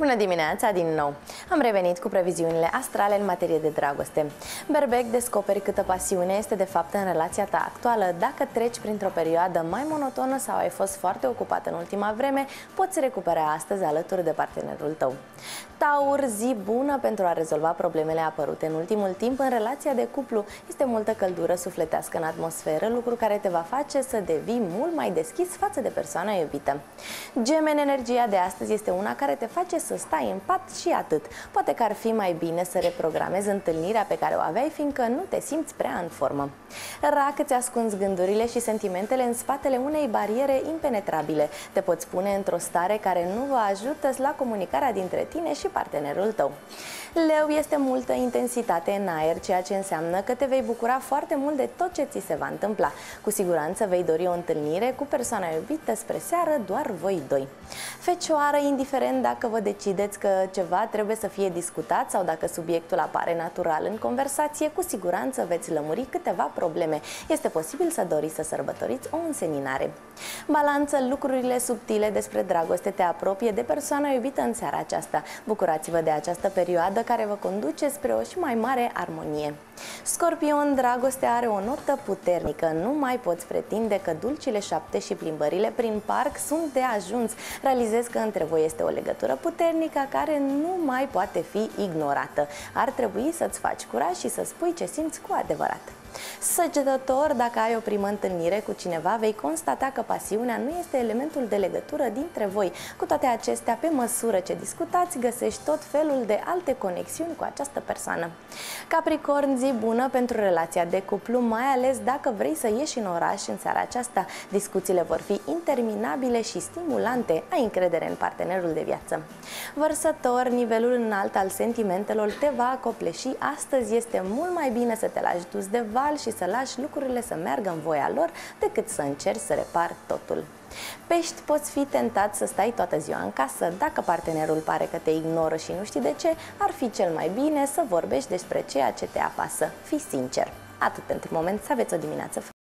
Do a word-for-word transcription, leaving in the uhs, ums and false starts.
Bună dimineața din nou! Am revenit cu previziunile astrale în materie de dragoste. Berbec, descoperi câtă pasiune este de fapt în relația ta actuală. Dacă treci printr-o perioadă mai monotonă sau ai fost foarte ocupat în ultima vreme, poți recupera astăzi alături de partenerul tău. Taur, zi bună pentru a rezolva problemele apărute în ultimul timp în relația de cuplu. Este multă căldură sufletească în atmosferă, lucru care te va face să devii mult mai deschis față de persoana iubită. Gemeni, energia de astăzi este una care te face să stai în pat și atât. Poate că ar fi mai bine să reprogramezi întâlnirea pe care o aveai, fiindcă nu te simți prea în formă. Rac, îți ascunzi gândurile și sentimentele în spatele unei bariere impenetrabile. Te poți pune într-o stare care nu vă ajută la comunicarea dintre tine și partenerul tău. Leu, este multă intensitate în aer, ceea ce înseamnă că te vei bucura foarte mult de tot ce ți se va întâmpla. Cu siguranță vei dori o întâlnire cu persoana iubită spre seară, doar voi doi. Fecioară, indiferent dacă vă decideți că ceva trebuie să fie discutat sau dacă subiectul apare natural în conversație, cu siguranță veți lămuri câteva probleme. Este posibil să doriți să sărbătoriți o înseninare. Balanță, lucrurile subtile despre dragoste te apropie de persoana iubită în seara aceasta. Bucurați-vă de această perioadă care vă conduce spre o și mai mare armonie. Scorpion, dragostea are o notă puternică. Nu mai poți pretinde că dulcile șapte și plimbările prin parc sunt de ajuns. Realizezi că între voi este o legătură puternică care nu mai poate fi ignorată. Ar trebui să-ți faci curaj și să spui ce simți cu adevărat. Săgetător, dacă ai o primă întâlnire cu cineva, vei constata că pasiunea nu este elementul de legătură dintre voi. Cu toate acestea, pe măsură ce discutați, găsești tot felul de alte conexiuni cu această persoană. Capricorn, zi bună pentru relația de cuplu, mai ales dacă vrei să ieși în oraș în seara aceasta. Discuțiile vor fi interminabile și stimulante. Ai încredere în partenerul de viață. Vărsător, nivelul înalt al sentimentelor te va acopleși. Astăzi este mult mai bine să te lași dus de val și să lași lucrurile să meargă în voia lor decât să încerci să repari totul. Pești, poți fi tentat să stai toată ziua în casă. Dacă partenerul pare că te ignoră și nu știi de ce, ar fi cel mai bine să vorbești despre ceea ce te apasă. Fii sincer. Atât pentru moment, să aveți o dimineață frumoasă.